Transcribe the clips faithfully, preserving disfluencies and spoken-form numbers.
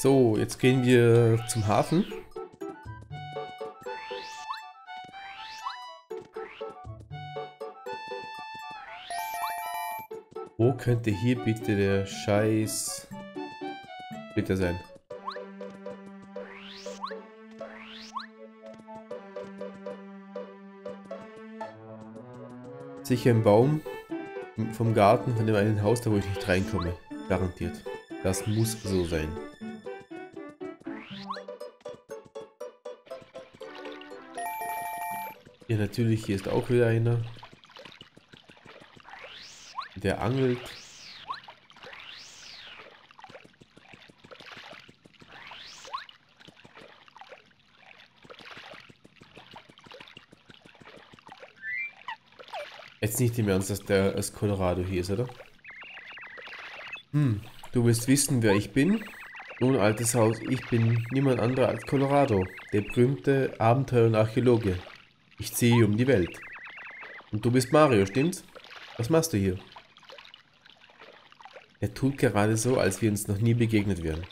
So, jetzt gehen wir zum Hafen. Wo könnte hier bitte der Scheiß bitte sein? Sicher im Baum vom Garten von dem einen Haus, da wo ich nicht reinkomme. Garantiert. Das muss so sein. Ja, natürlich, hier ist auch wieder einer. Der angelt. Jetzt nicht im Ernst, dass der aus Colorado hier ist, oder? Hm, du willst wissen, wer ich bin? Nun, altes Haus, ich bin niemand anderer als Colorado, der berühmte Abenteurer und Archäologe. Ich ziehe hier um die Welt. Und du bist Mario, stimmt's? Was machst du hier? Er tut gerade so, als wir uns noch nie begegnet wären.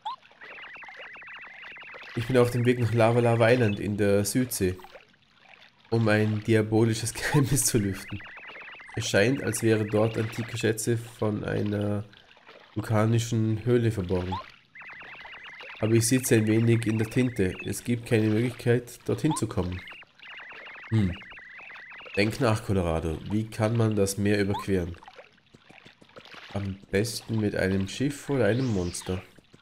Ich bin auf dem Weg nach Lava Lava Island in der Südsee, um ein diabolisches Geheimnis zu lüften. Es scheint, als wäre dort antike Schätze von einer vulkanischen Höhle verborgen. Aber ich sitze ein wenig in der Tinte. Es gibt keine Möglichkeit, dorthin zu kommen. Hm. Denk nach, Colorado. Wie kann man das Meer überqueren? Am besten mit einem Schiff oder einem Monster.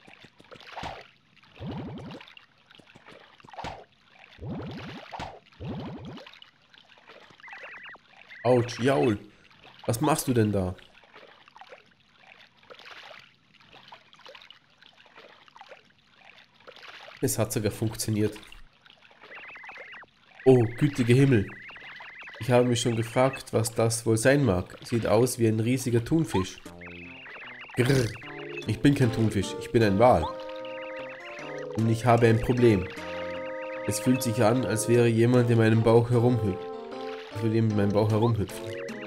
Autsch, Jaul. Was machst du denn da? Es hat sogar funktioniert. Oh, gütiger Himmel. Ich habe mich schon gefragt, was das wohl sein mag. Sieht aus wie ein riesiger Thunfisch. Grrr. Ich bin kein Thunfisch, ich bin ein Wal. Und ich habe ein Problem. Es fühlt sich an, als wäre jemand in meinem Bauch herumhüpft. Ich will in meinem Bauch herumhüpfen.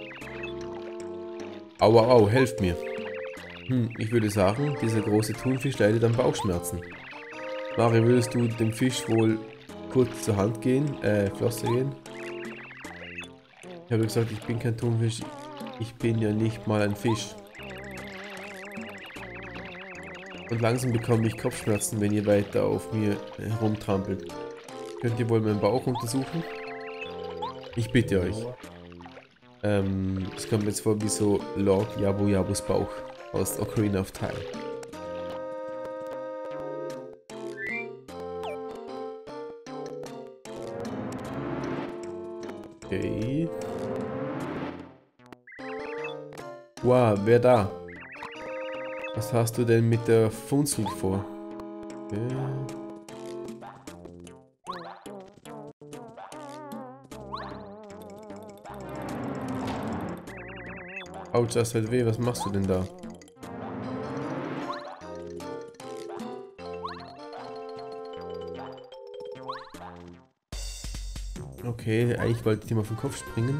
Au, au, au, helft mir. Hm, ich würde sagen, dieser große Thunfisch leidet an Bauchschmerzen. Mario, würdest du dem Fisch wohl kurz zur Hand gehen, äh, Flosse gehen? Ich habe gesagt, ich bin kein Thunfisch. Ich bin ja nicht mal ein Fisch. Und langsam bekomme ich Kopfschmerzen, wenn ihr weiter auf mir herumtrampelt. Könnt ihr wohl meinen Bauch untersuchen? Ich bitte euch. Ähm, es kommt jetzt vor wie so Lord Yabu Yabus Bauch aus Ocarina of Time. Okay. Wow, wer da? Was hast du denn mit der Funzel vor? Okay. Autsch, das halt weh, was machst du denn da? Okay, eigentlich wollte ich dir mal vom Kopf springen.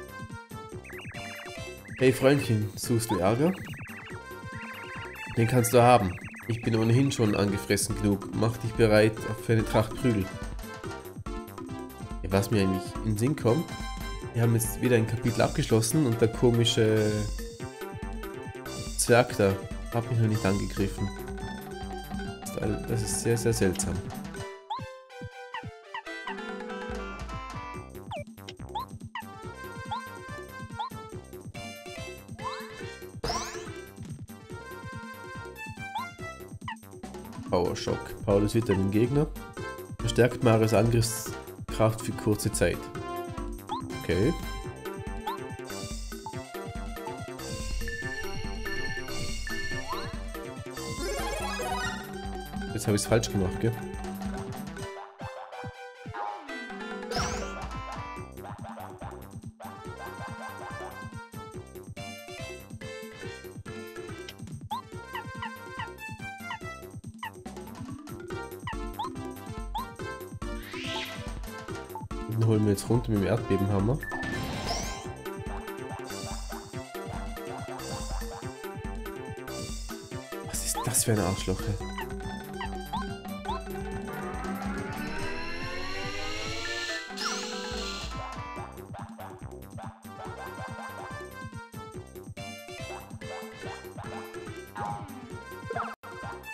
Hey Freundchen, suchst du Ärger? Den kannst du haben. Ich bin ohnehin schon angefressen genug. Mach dich bereit für eine Tracht Prügel. Ja, was mir eigentlich in den Sinn kommt, wir haben jetzt wieder ein Kapitel abgeschlossen und der komische Zwerg da hat mich noch nicht angegriffen. Das ist sehr, sehr seltsam. Power Shock. Paulus wird den Gegner. Verstärkt Marios Angriffskraft für kurze Zeit. Okay. Jetzt habe ich es falsch gemacht, gell? Den holen wir jetzt runter mit dem Erdbebenhammer. Was ist das für ein Arschloch?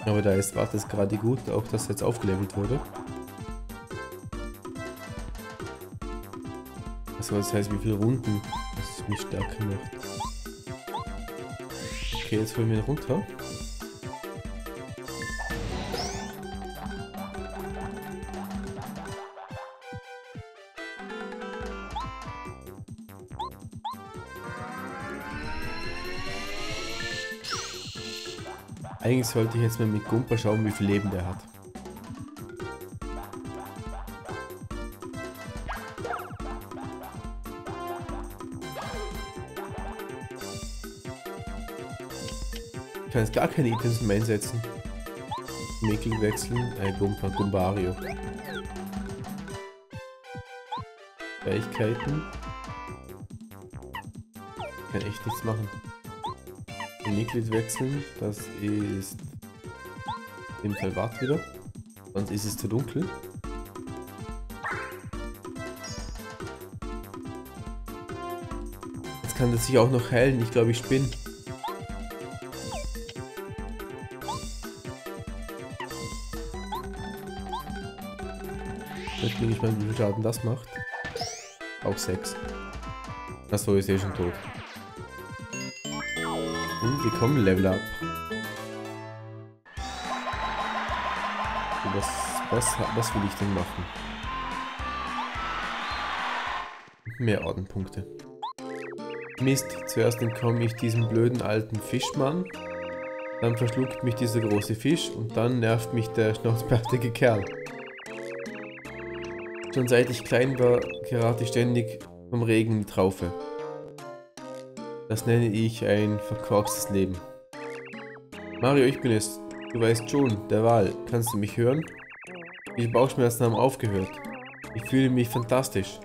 Aber da ist, war das gerade gut, auch dass jetzt aufgelevelt wurde. Also das heißt, wie viele Runden das mich stärker macht. Okay, jetzt holen wir ihn runter. Eigentlich sollte ich jetzt mal mit Gumpa schauen, wie viel Leben der hat. Ich kann jetzt gar keine Items mehr einsetzen. Mäkel wechseln, ein Gumpa, Gumbario. Fähigkeiten. Ich kann echt nichts machen. Mitglied wechseln, das ist im Fall Wart wieder, sonst ist es zu dunkel. Jetzt kann das sich auch noch heilen, ich glaube ich spinne. Ich bin gespannt, wie viel Schaden das macht. Auch sechs. Achso, ist eh schon tot. Und wir kommen Level Up. So, was, was, was will ich denn machen? Mehr Ordenpunkte. Mist, zuerst entkomme ich diesem blöden alten Fischmann. Dann verschluckt mich dieser große Fisch und dann nervt mich der schnauzbärtige Kerl. Schon seit ich klein war, gerate ich ständig vom Regen in die Traufe. Das nenne ich ein verkorkstes Leben. Mario, ich bin es. Du weißt schon, der Wal. Kannst du mich hören? Die Bauchschmerzen haben aufgehört. Ich fühle mich fantastisch.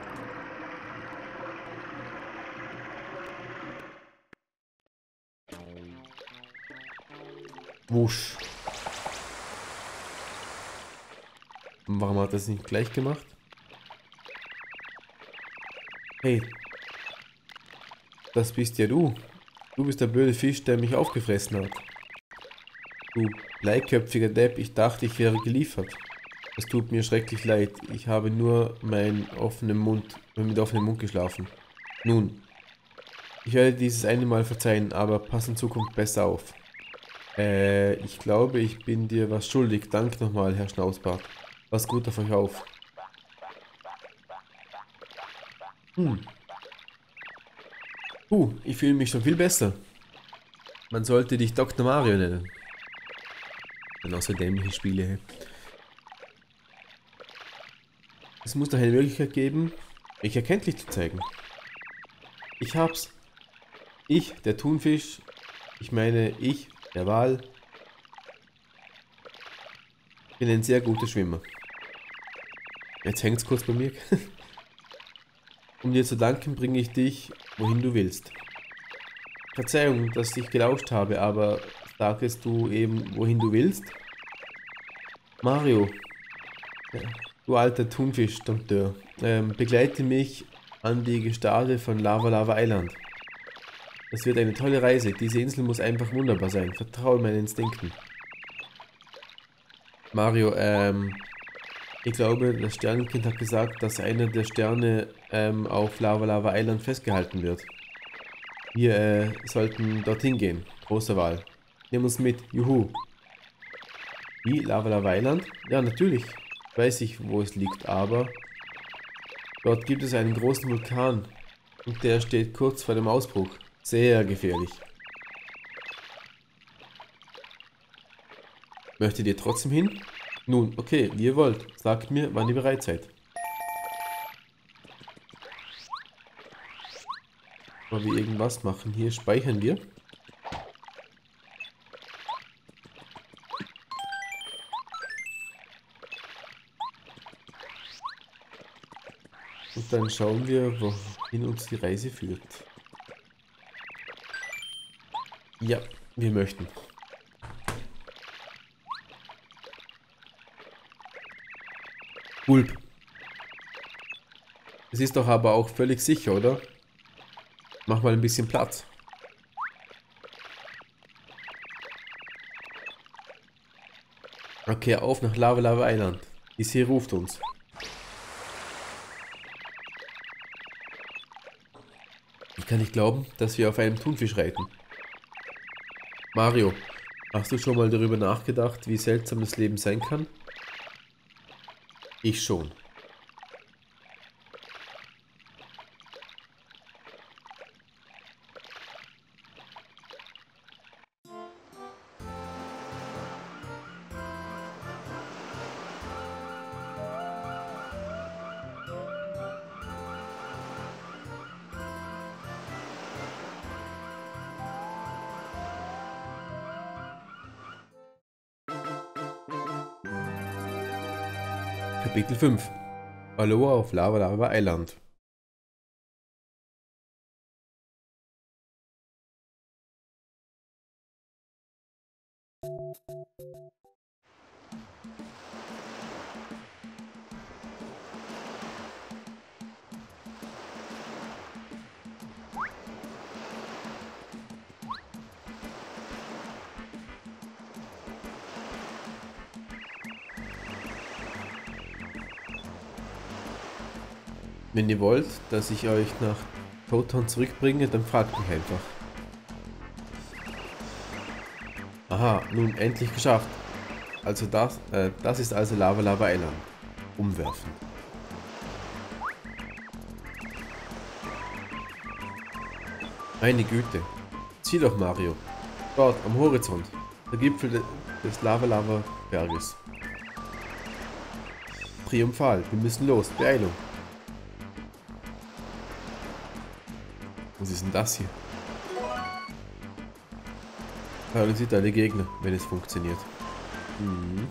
Wusch. Warum hat er das nicht gleich gemacht? Hey. Das bist ja du. Du bist der blöde Fisch, der mich aufgefressen hat. Du bleiköpfiger Depp, ich dachte, ich wäre geliefert. Es tut mir schrecklich leid. Ich habe nur meinen offenen Mund, mit offenem Mund geschlafen. Nun, ich werde dieses eine Mal verzeihen, aber pass in Zukunft besser auf. Äh, ich glaube, ich bin dir was schuldig. Danke nochmal, Herr Schnauzbart. Pass gut auf euch auf. Hm. Uh, ich fühle mich schon viel besser. Man sollte dich Doktor Mario nennen. Und auch so dämliche Spiele. Hey. Es muss doch eine Möglichkeit geben, mich erkenntlich zu zeigen. Ich hab's. Ich, der Thunfisch. Ich meine, ich, der Wal. Bin ein sehr guter Schwimmer. Jetzt hängt's kurz bei mir. Um dir zu danken, bringe ich dich, wohin du willst. Verzeihung, dass ich gelauscht habe, aber sagtest du eben, wohin du willst? Mario, du alter Thunfisch-Dompteur, ähm, begleite mich an die Gestade von Lava Lava Island. Das wird eine tolle Reise. Diese Insel muss einfach wunderbar sein. Vertraue meinen Instinkten. Mario, ähm... ich glaube, das Sternenkind hat gesagt, dass einer der Sterne ähm, auf Lava Lava Island festgehalten wird. Wir äh, sollten dorthin gehen. Große Wahl. Nimm uns mit. Juhu. Wie? Lava Lava Island? Ja, natürlich. Weiß ich, wo es liegt, aber... dort gibt es einen großen Vulkan. Und der steht kurz vor dem Ausbruch. Sehr gefährlich. Möchtet ihr trotzdem hin? Nun, okay, wie ihr wollt. Sagt mir, wann ihr bereit seid. Mal wir irgendwas machen. Hier speichern wir. Und dann schauen wir, wohin uns die Reise führt. Ja, wir möchten. Gulp. Es ist doch aber auch völlig sicher, oder? Mach mal ein bisschen Platz. Okay, auf nach Lava Lava Island. Die See ruft uns. Ich kann nicht glauben, dass wir auf einem Thunfisch reiten. Mario, hast du schon mal darüber nachgedacht, wie seltsam das Leben sein kann? Ich schon. Kapitel fünf. Aloha auf Lava Lava Island. Wenn ihr wollt, dass ich euch nach Koton zurückbringe, dann fragt mich einfach. Aha, nun endlich geschafft. Also das, äh, das ist also Lava Lava Island. Umwerfen. Meine Güte. Sieh doch, Mario. Dort am Horizont. Der Gipfel de des Lava Lava Berges. Triumphal. Wir müssen los. Beeilung. Was ist denn das hier? Paralysiert alle Gegner, wenn es funktioniert. Mhm.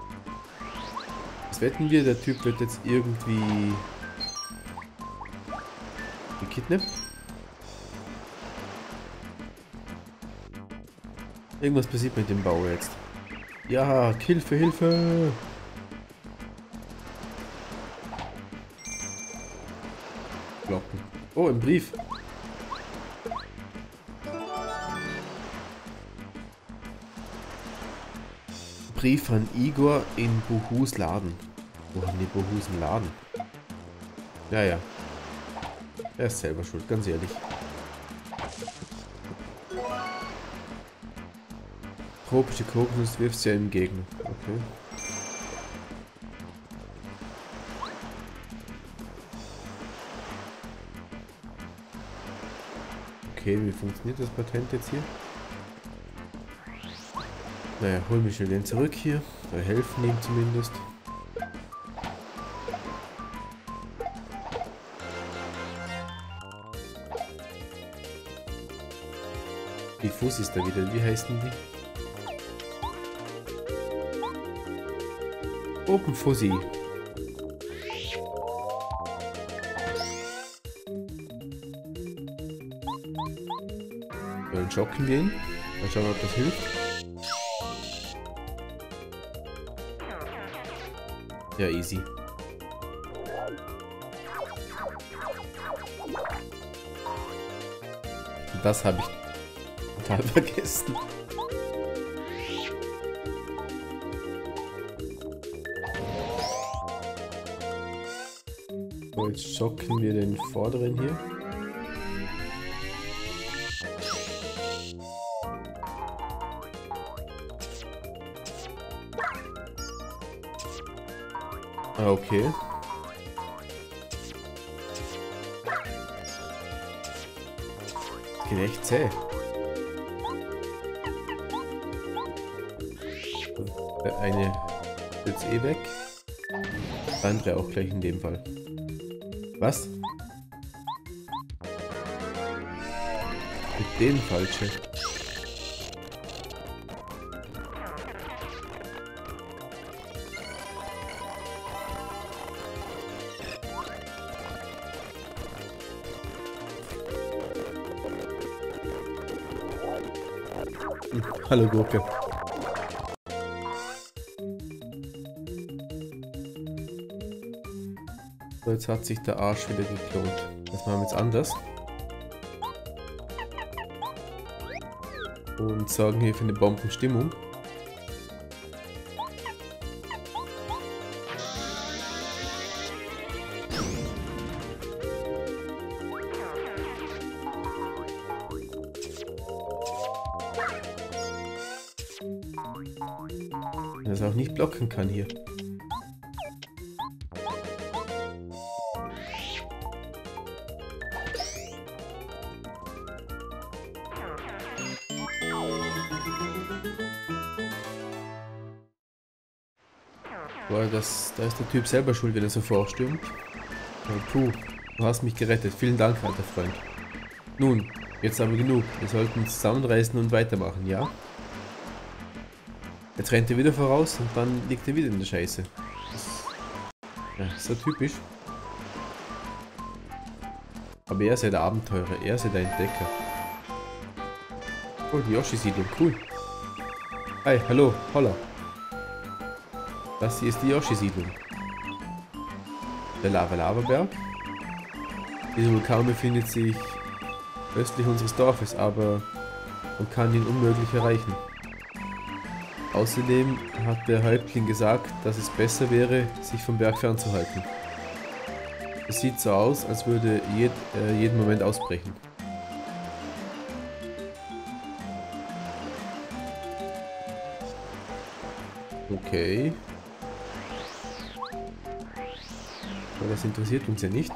Was wetten wir? Der Typ wird jetzt irgendwie gekidnappt? Irgendwas passiert mit dem Bauer jetzt. Ja, Hilfe, Hilfe! Glocken. Oh, ein Brief. Brief an Igor in Buhus Laden. Wohin die Buhus Laden? Ja, ja. Er ist selber schuld, ganz ehrlich. Tropische Kokosnuss wirft sie einem Gegner. Okay. Okay, wie funktioniert das Patent jetzt hier? Naja, holen wir schnell den zurück hier. Wir helfen ihm zumindest. Die Fuß ist da wieder. Wie heißen die? Open Fuzzy. Wollen joggen gehen? Mal schauen, ob das hilft. Ja, easy. Das habe ich total vergessen. So, jetzt schocken wir den vorderen hier. Ah, okay. Das geht echt zäh. Der eine ist jetzt eh weg. Der andere auch gleich in dem Fall. Was? Mit dem falsche. Hm, hallo Gurke. So, jetzt hat sich der Arsch wieder geklont. Das machen wir jetzt anders. Und sorgen hier für eine Bombenstimmung. das auch nicht blocken kann hier. Boah, das, da ist der Typ selber schuld, wenn er so vorstürmt. Oh, puh, du hast mich gerettet. Vielen Dank, alter Freund. Nun, jetzt aber genug. Wir sollten uns zusammenreißen und weitermachen, ja? Jetzt rennt er wieder voraus und dann liegt er wieder in der Scheiße. Das, ja, so typisch. Aber er ist ja der Abenteurer, er ist ja der Entdecker. Oh, die Yoshi-Siedlung, cool. Hi, hallo, holla. Das hier ist die Yoshi-Siedlung. Der Lava-Lava-Berg. Dieser Vulkan befindet sich östlich unseres Dorfes, aber man kann ihn unmöglich erreichen. Außerdem hat der Häuptling gesagt, dass es besser wäre, sich vom Berg fernzuhalten. Es sieht so aus, als würde jed, äh, jeden Moment ausbrechen. Okay. Aber das interessiert uns ja nicht.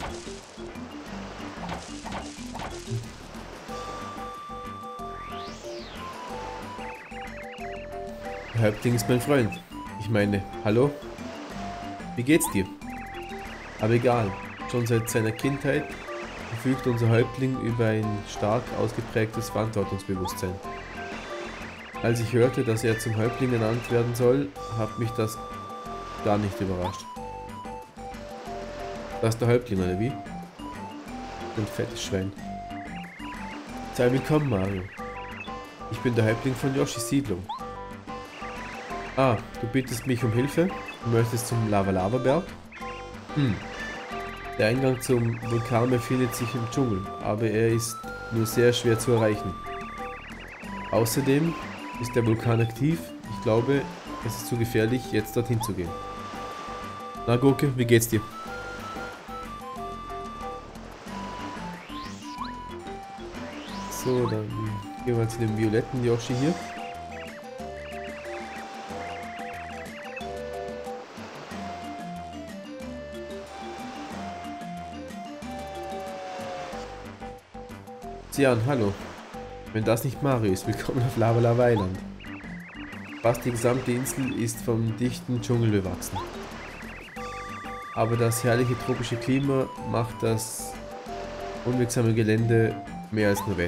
Der Häuptling ist mein Freund. Ich meine, hallo? Wie geht's dir? Aber egal, schon seit seiner Kindheit verfügt unser Häuptling über ein stark ausgeprägtes Verantwortungsbewusstsein. Als ich hörte, dass er zum Häuptling ernannt werden soll, hat mich das gar nicht überrascht. Das ist der Häuptling, oder wie? Ein fettes Schwein. Sei willkommen, Mario. Ich bin der Häuptling von Yoshis Siedlung. Ah, du bittest mich um Hilfe? Du möchtest zum Lava-Lava-Berg? Hm. Der Eingang zum Vulkan befindet sich im Dschungel, aber er ist nur sehr schwer zu erreichen. Außerdem ist der Vulkan aktiv. Ich glaube, es ist zu gefährlich, jetzt dorthin zu gehen. Na Gurke, wie geht's dir? So, dann gehen wir zu dem violetten Yoshi hier. Sian, hallo. Wenn das nicht Mario ist, willkommen auf Lava-Lava Island. Fast die gesamte Insel ist vom dichten Dschungel bewachsen. Aber das herrliche tropische Klima macht das unwegsame Gelände mehr als nur wett.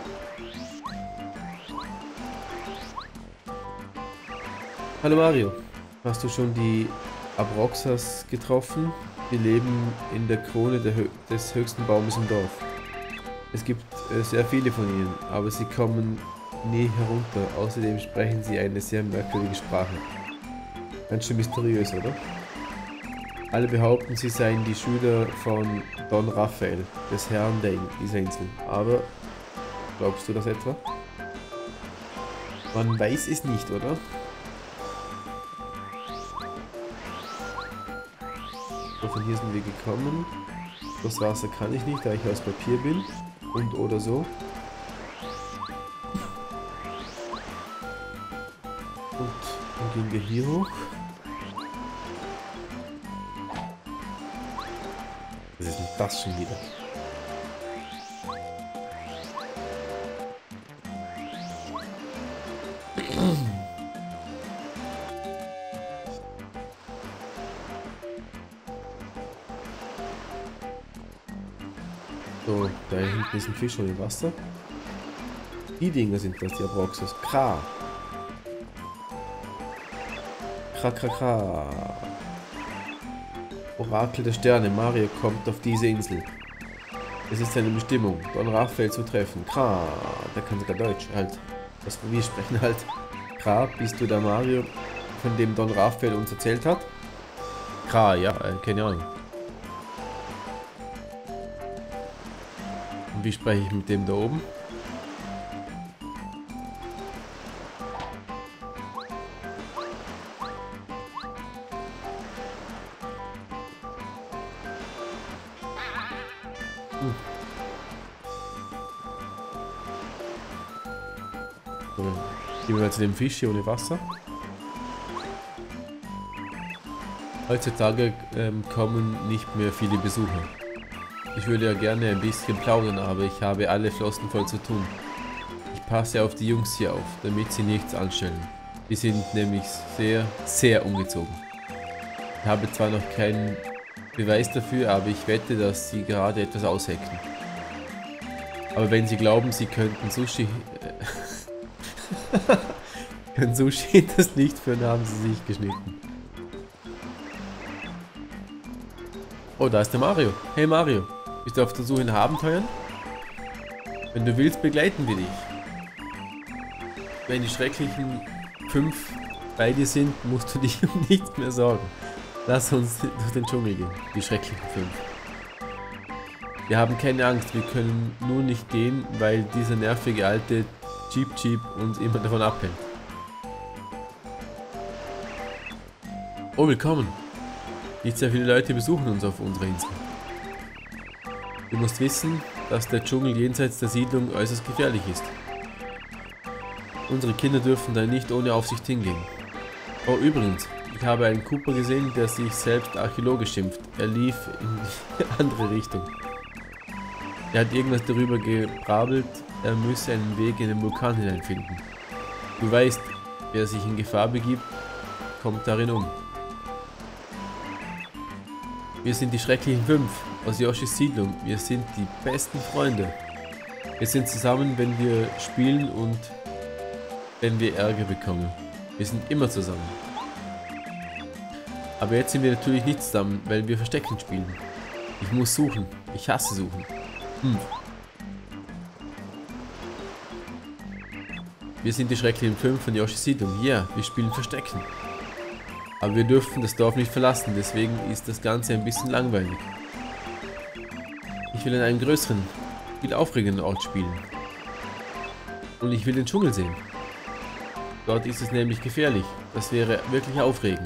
Hallo Mario, hast du schon die Abroxas getroffen? Die leben in der Krone der Hö des höchsten Baumes im Dorf. Es gibt äh, sehr viele von ihnen, aber sie kommen nie herunter. Außerdem sprechen sie eine sehr merkwürdige Sprache. Ganz schön mysteriös, oder? Alle behaupten, sie seien die Schüler von Don Raphael, des Herrn der In dieser Insel. Aber glaubst du das etwa? Man weiß es nicht, oder? So, von hier sind wir gekommen. Das Wasser kann ich nicht, da ich aus Papier bin. Und oder so. Und dann gehen wir hier hoch. Was ist denn das schon wieder? So, da hinten ist ein Fisch schon im Wasser. Die Dinger sind das, die Abroxas. Kra. Kra, kra, kra. Orakel der Sterne. Mario kommt auf diese Insel. Es ist seine Bestimmung, Don Raphael zu treffen. Kra. Der kann sogar Deutsch. Halt. Das, wir sprechen halt. Kra, bist du der Mario, von dem Don Raphael uns erzählt hat? Kra, ja, äh, keine Ahnung. Und wie spreche ich mit dem da oben? Hm. So, gehen wir zu dem Fisch hier ohne Wasser. Heutzutage ähm, kommen nicht mehr viele Besucher. Ich würde ja gerne ein bisschen plaudern, aber ich habe alle Flossen voll zu tun. Ich passe auf die Jungs hier auf, damit sie nichts anstellen. Die sind nämlich sehr, sehr ungezogen. Ich habe zwar noch keinen Beweis dafür, aber ich wette, dass sie gerade etwas aushecken. Aber wenn sie glauben, sie könnten Sushi... können Sushi in das Licht führen, haben sie sich geschnitten. Oh, da ist der Mario. Hey Mario, bist du auf der Suche nach Abenteuern? Wenn du willst, begleiten wir dich. Wenn die schrecklichen fünf bei dir sind, musst du dich um nichts mehr sorgen. Lass uns durch den Dschungel gehen, die schrecklichen fünf. Wir haben keine Angst, wir können nur nicht gehen, weil dieser nervige alte Jeep Jeep uns immer davon abhält. Oh, willkommen. Nicht sehr viele Leute besuchen uns auf unserer Insel. Du musst wissen, dass der Dschungel jenseits der Siedlung äußerst gefährlich ist. Unsere Kinder dürfen da nicht ohne Aufsicht hingehen. Oh, übrigens, ich habe einen Cooper gesehen, der sich selbst Archäologe schimpft. Er lief in die andere Richtung. Er hat irgendwas darüber gebrabbelt, er müsse einen Weg in den Vulkan hineinfinden. Du weißt, wer sich in Gefahr begibt, kommt darin um. Wir sind die schrecklichen fünf aus Yoshis Siedlung. Wir sind die besten Freunde. Wir sind zusammen, wenn wir spielen und wenn wir Ärger bekommen. Wir sind immer zusammen. Aber jetzt sind wir natürlich nicht zusammen, weil wir Verstecken spielen. Ich muss suchen. Ich hasse suchen. Hm. Wir sind die schrecklichen fünf von Yoshis Siedlung. Ja, yeah, wir spielen Verstecken. Aber wir dürfen das Dorf nicht verlassen, deswegen ist das Ganze ein bisschen langweilig. Ich will in einem größeren, viel aufregenden Ort spielen. Und ich will den Dschungel sehen. Dort ist es nämlich gefährlich. Das wäre wirklich aufregend.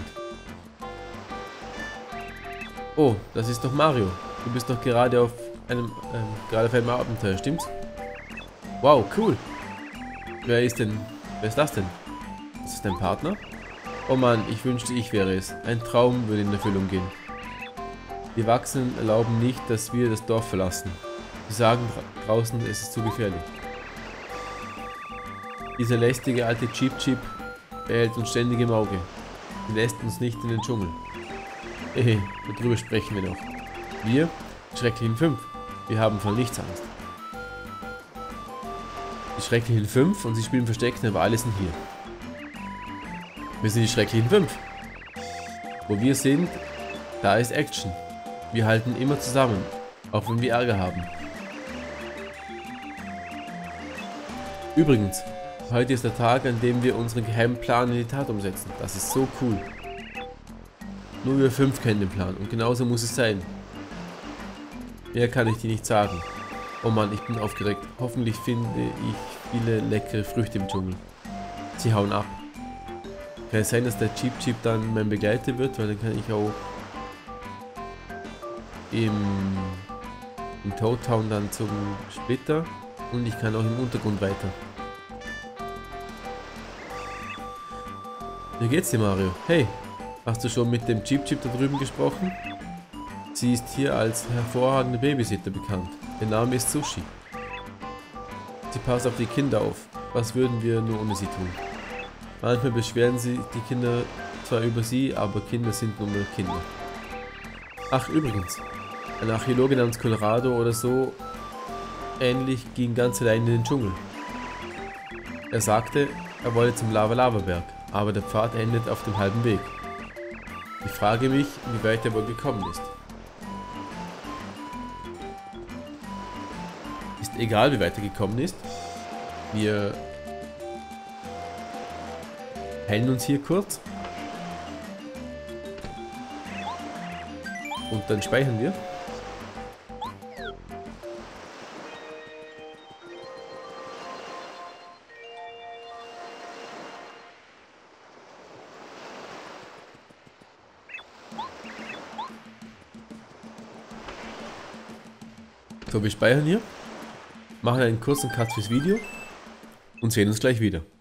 Oh, das ist doch Mario. Du bist doch gerade auf einem, ähm, gerade auf einem Abenteuer, stimmt's? Wow, cool. Wer ist denn, wer ist das denn? Ist das dein Partner? Oh Mann, ich wünschte, ich wäre es. Ein Traum würde in Erfüllung gehen. Die Erwachsenen erlauben nicht, dass wir das Dorf verlassen. Sie sagen draußen, es ist zu gefährlich. Dieser lästige alte Jeep Jeep behält uns ständig im Auge. Sie lässt uns nicht in den Dschungel. Hehe, darüber sprechen wir noch. Wir, die schrecklichen fünf, wir haben vor nichts Angst. Die schrecklichen fünf und sie spielen Verstecken, aber alle sind hier. Wir sind die schrecklichen fünf. Wo wir sind, da ist Action. Wir halten immer zusammen, auch wenn wir Ärger haben. Übrigens, heute ist der Tag, an dem wir unseren geheimen Plan in die Tat umsetzen. Das ist so cool. Nur wir fünf kennen den Plan und genauso muss es sein. Mehr kann ich dir nicht sagen. Oh Mann, ich bin aufgeregt. Hoffentlich finde ich viele leckere Früchte im Dschungel. Sie hauen ab. Kann es sein, dass der Jeep Jeep dann mein Begleiter wird, weil dann kann ich auch im, im Toad Town dann zum Splitter und ich kann auch im Untergrund weiter. Wie geht's dir, Mario? Hey, hast du schon mit dem Jeep Jeep da drüben gesprochen? Sie ist hier als hervorragende Babysitter bekannt. Ihr Name ist Sushi. Sie passt auf die Kinder auf. Was würden wir nur ohne sie tun? Manchmal beschweren sie die Kinder zwar über sie, aber Kinder sind nun mal Kinder. Ach übrigens, ein Archäologe namens Colorado oder so ähnlich ging ganz allein in den Dschungel. Er sagte, er wolle zum Lava-Lava-Berg, aber der Pfad endet auf dem halben Weg. Ich frage mich, wie weit er wohl gekommen ist. Ist egal, wie weit er gekommen ist. Wir heilen uns hier kurz. Und dann speichern wir. So, wir speichern hier. Machen einen kurzen Cut fürs Video und sehen uns gleich wieder.